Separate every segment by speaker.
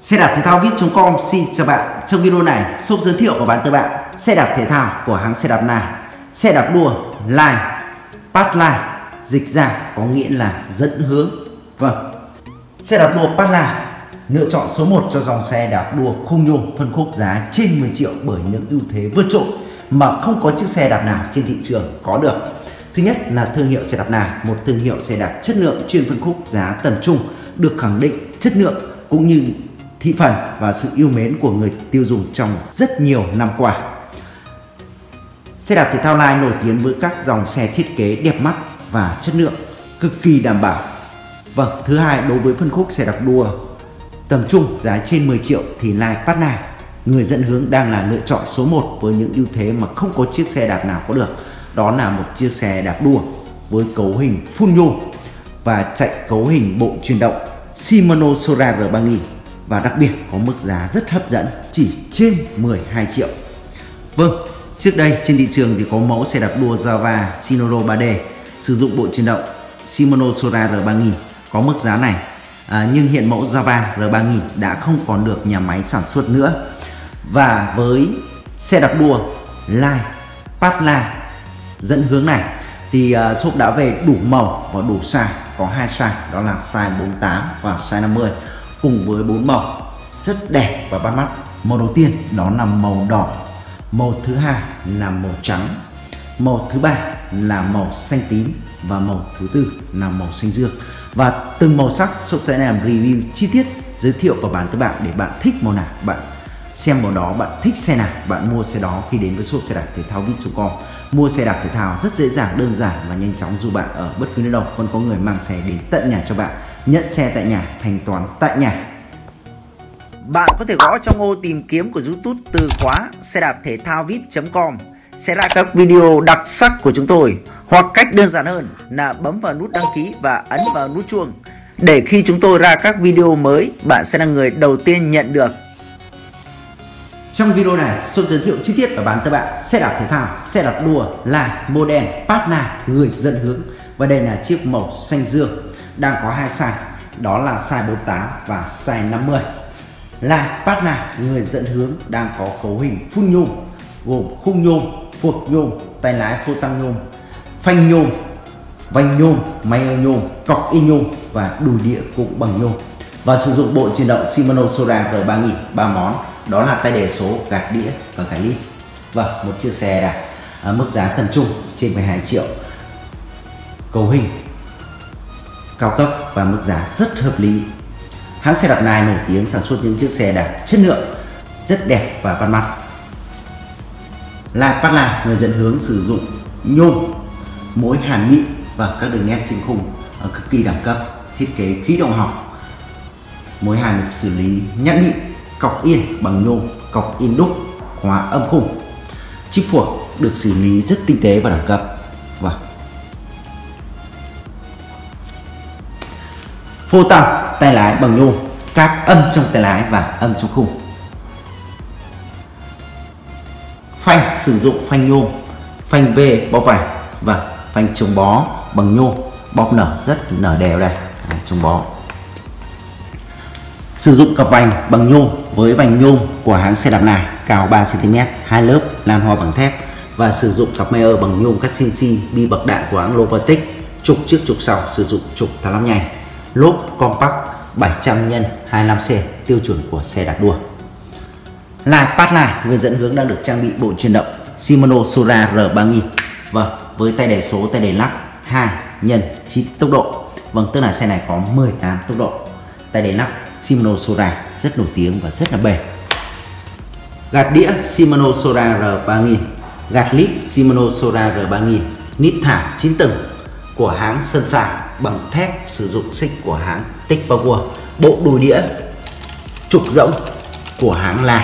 Speaker 1: Xe đạp thể thao VIP.com xin chào bạn. Trong video này, shop giới thiệu và bán tới bạn xe đạp thể thao của hãng xe đạp Na, xe đạp đua Line, Pathline, dịch ra có nghĩa là dẫn hướng. Vâng, xe đạp đua Pathline lựa chọn số 1 cho dòng xe đạp đua khung nhôm phân khúc giá trên 10 triệu bởi những ưu thế vượt trội mà không có chiếc xe đạp nào trên thị trường có được. Thứ nhất là thương hiệu xe đạp Na, một thương hiệu xe đạp chất lượng chuyên phân khúc giá tầm trung, được khẳng định chất lượng cũng như thị phần và sự yêu mến của người tiêu dùng trong rất nhiều năm qua. Xe đạp thể thao Line nổi tiếng với các dòng xe thiết kế đẹp mắt và chất lượng cực kỳ đảm bảo. Vâng, thứ hai, đối với phân khúc xe đạp đua tầm trung giá trên 10 triệu thì Line Pathline, người dẫn hướng, đang là lựa chọn số 1 với những ưu thế mà không có chiếc xe đạp nào có được. Đó là một chiếc xe đạp đua với cấu hình full nhôm và chạy cấu hình bộ chuyển động Shimano Sora R3000, và đặc biệt có mức giá rất hấp dẫn chỉ trên 12 triệu. Vâng, trước đây trên thị trường thì có mẫu xe đạp đua Java Sinoro 3D sử dụng bộ chuyển động Shimano Sora R3000 có mức giá này, nhưng hiện mẫu Java R3000 đã không còn được nhà máy sản xuất nữa. Và với xe đạp đua Line Pathline dẫn hướng này thì shop đã về đủ màu và đủ size, có 2 size, đó là size 48 và size 50, cùng với 4 màu rất đẹp và bắt mắt. Màu đầu tiên đó là màu đỏ, màu thứ hai là màu trắng, màu thứ ba là màu xanh tím và màu thứ tư là màu xanh dương. Và từng màu sắc shop sẽ làm review chi tiết, giới thiệu và bán tới bạn để bạn thích màu nào bạn xem màu đó, bạn thích xe nào bạn mua xe đó khi đến với shop xe đạp thể thao VIP.com. Mua xe đạp thể thao rất dễ dàng, đơn giản và nhanh chóng, dù bạn ở bất cứ nơi đâu còn có người mang xe đến tận nhà cho bạn, nhận xe tại nhà, thanh toán tại nhà. Bạn có thể gõ trong ô tìm kiếm của YouTube từ khóa xe đạp thể thao VIP.com sẽ ra các video đặc sắc của chúng tôi, hoặc cách đơn giản hơn là bấm vào nút đăng ký và ấn vào nút chuông để khi chúng tôi ra các video mới, bạn sẽ là người đầu tiên nhận được. Trong video này, shop giới thiệu chi tiết và bán tới bạn xe đạp thể thao, xe đạp đua Line model Pathline người dẫn hướng, và đây là chiếc màu xanh dương, đang có 2 size, đó là size 48 và size 50. Line Pathline người dẫn hướng đang có cấu hình full nhôm gồm khung nhôm, phuộc nhôm, tay lái phô tăng nhôm, phanh nhôm, vành nhôm, máy nhôm, cọc in nhôm và đùi đĩa cũng bằng nhôm, và sử dụng bộ chuyển động Shimano Sora R3000 3 món, đó là tay đề số, gạt đĩa và cái lít. Vâng, một chiếc xe đạp mức giá tầm trung trên 12 triệu, cấu hình cao cấp và mức giá rất hợp lý. Hãng xe đạp Line nổi tiếng sản xuất những chiếc xe đạp chất lượng rất đẹp và bắt mắt. Line Pathline người dẫn hướng sử dụng nhôm, mối hàn mịn và các đường nét trên khung cực kỳ đẳng cấp, thiết kế khí động học, mối hàn được xử lý nhẵn mịn, cọc yên bằng nhôm, cọc in đúc, khóa âm khung, chip phuộc được xử lý rất tinh tế và đẳng cấp. Và phô tăng tay lái bằng nhôm, cáp âm trong tay lái và âm trong khung. Phanh sử dụng phanh nhôm, phanh V bó vành và phanh chống bó bằng nhôm, bóp nở rất nở đều đây, chống bó. Sử dụng cặp vành bằng nhôm với vành nhôm của hãng xe đạp này, cao 3 cm, 2 lớp, lan hoa bằng thép, và sử dụng cặp Meyer bằng nhôm cắt CNC, bi bậc đạn của hãng Lovatec, trục trước trục sau sử dụng trục tháo lắp nhanh, lốp compact 700 x 25C tiêu chuẩn của xe đạp đua. Line Pathline người dẫn hướng đang được trang bị bộ chuyển động Shimano Sora R3000, vâng, với tay đề số, tay đề lắc 2 x 9 tốc độ, vâng, tức là xe này có 18 tốc độ. Tay đề lắc Shimano Sora rất nổi tiếng và rất là bền. Gạt đĩa Shimano Sora R3000, gạt clip Shimano Sora R3000, nít thảm 9 tầng của hãng Sunshine bằng thép, sử dụng xích của hãng Tech Power, bộ đùi đĩa trục rỗng của hãng Line,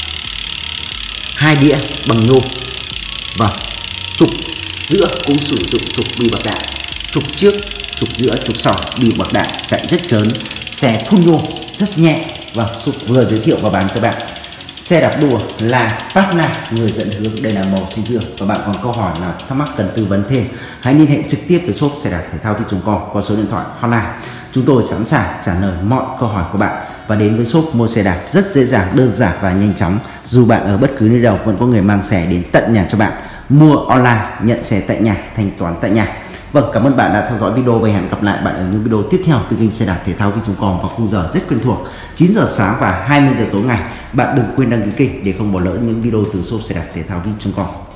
Speaker 1: 2 đĩa bằng nhôm và trục giữa cũng sử dụng trục bi bậc đạn, trục trước, trục giữa, trục sau, bi bậc đạn, chạy rất trớn, xe full nhôm rất nhẹ. Và shop vừa giới thiệu và bán các bạn xe đạp đua là Pathline người dẫn hướng, đây là màu xanh dương. Và bạn còn câu hỏi nào thắc mắc cần tư vấn thêm, hãy liên hệ trực tiếp với shop xe đạp thể thao VIP.com qua số điện thoại hotline. Chúng tôi sẵn sàng trả lời mọi câu hỏi của bạn. và đến với shop mua xe đạp rất dễ dàng, đơn giản và nhanh chóng. Dù bạn ở bất cứ nơi đâu vẫn có người mang xe đến tận nhà cho bạn. Mua online, nhận xe tại nhà, thanh toán tại nhà. Vâng, cảm ơn bạn đã theo dõi video và hẹn gặp lại bạn ở những video tiếp theo từ kênh xe đạp thể thao Vin.com vào khung giờ rất quen thuộc 9 giờ sáng và 20 giờ tối ngày. Bạn đừng quên đăng ký kênh để không bỏ lỡ những video từ shop xe đạp thể thao Vin.com.